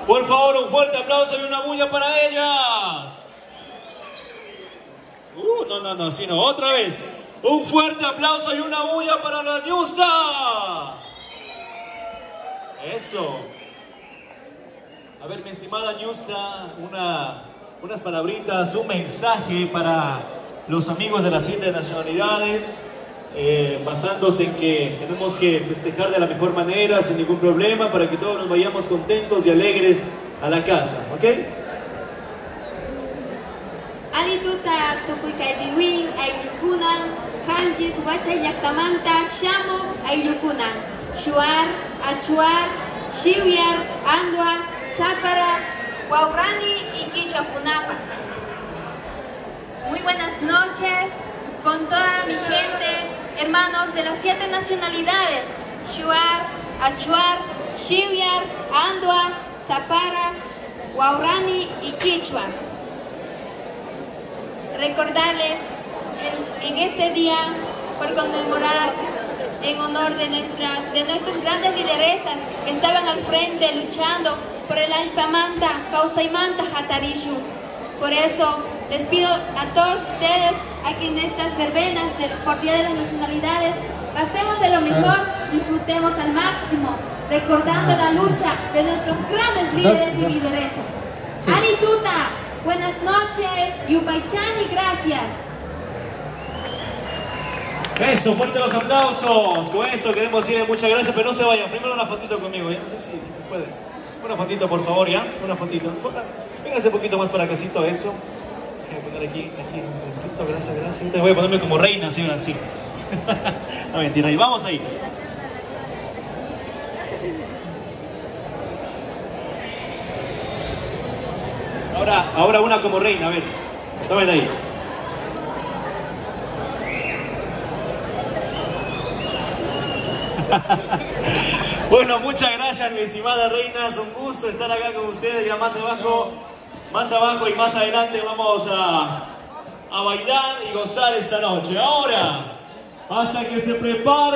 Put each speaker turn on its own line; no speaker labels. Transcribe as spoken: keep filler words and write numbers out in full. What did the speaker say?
Por favor, un fuerte aplauso y una bulla para ellas. Uh, no, no, no, sino otra vez. Un fuerte aplauso y una bulla para la Ñusta. Eso. A ver, mi estimada Ñusta, una, unas palabritas, un mensaje para los amigos de las siete nacionalidades, eh, basándose en que tenemos que festejar de la mejor manera, sin ningún problema, para que todos nos vayamos contentos y alegres a la casa, ¿ok?
Alituta tukuycaypiwin ayllukunan kanchis wachayllaqtamanta shamuq ayllukunan shuar, achuar, shiwyar, andwa, zapara, waurani y quichuapunapas. Muy buenas noches con toda mi gente, hermanos de las siete nacionalidades, Shuar, Achuar, Shiwyar, Andwa, Zapara, Waurani y Quichua. Recordarles el, en este día por conmemorar en honor de nuestras, de nuestras grandes lideresas que estaban al frente luchando por el Alpamanta, Causaimanta, Jatarishu. Por eso les pido a todos ustedes, aquí en estas verbenas del, por Día de las Nacionalidades, pasemos de lo mejor, disfrutemos al máximo, recordando la lucha de nuestros grandes líderes y lideresas. Sí. Alituta, buenas noches, Yupaychani, gracias.
Eso, fuerte los aplausos. Con esto queremos decirle muchas gracias, pero no se vayan. Primero una fotito conmigo, ¿ya? Sí, sí, sí se puede. Una fotito, por favor, ¿ya? Una fotito. Véngase un poquito más para casito, eso. Voy a poner aquí, aquí, un centrito, gracias, gracias. Te voy a ponerme como reina, así, así. No, mentira, y vamos ahí. Ahora, ahora una como reina, a ver. Tomen ahí. Bueno, muchas gracias, mi estimada reina. Es un gusto estar acá con ustedes. Ya más abajo, más abajo y más adelante vamos a, a bailar y gozar esta noche. Ahora, hasta que se prepare.